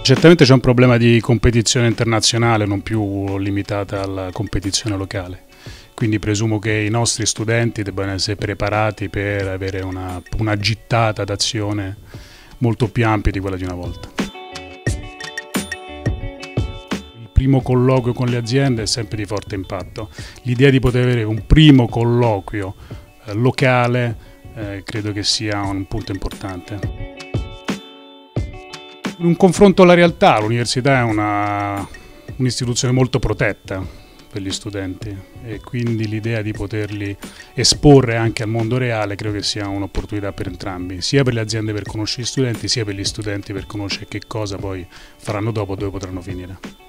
Certamente c'è un problema di competizione internazionale, non più limitata alla competizione locale. Quindi presumo che i nostri studenti debbano essere preparati per avere una gittata d'azione molto più ampia di quella di una volta. Il primo colloquio con le aziende è sempre di forte impatto. L'idea di poter avere un primo colloquio locale credo che sia un punto importante. In un confronto alla realtà, l'università è un'istituzione molto protetta per gli studenti e quindi l'idea di poterli esporre anche al mondo reale credo che sia un'opportunità per entrambi, sia per le aziende per conoscere gli studenti, sia per gli studenti per conoscere che cosa poi faranno dopo, dove potranno finire.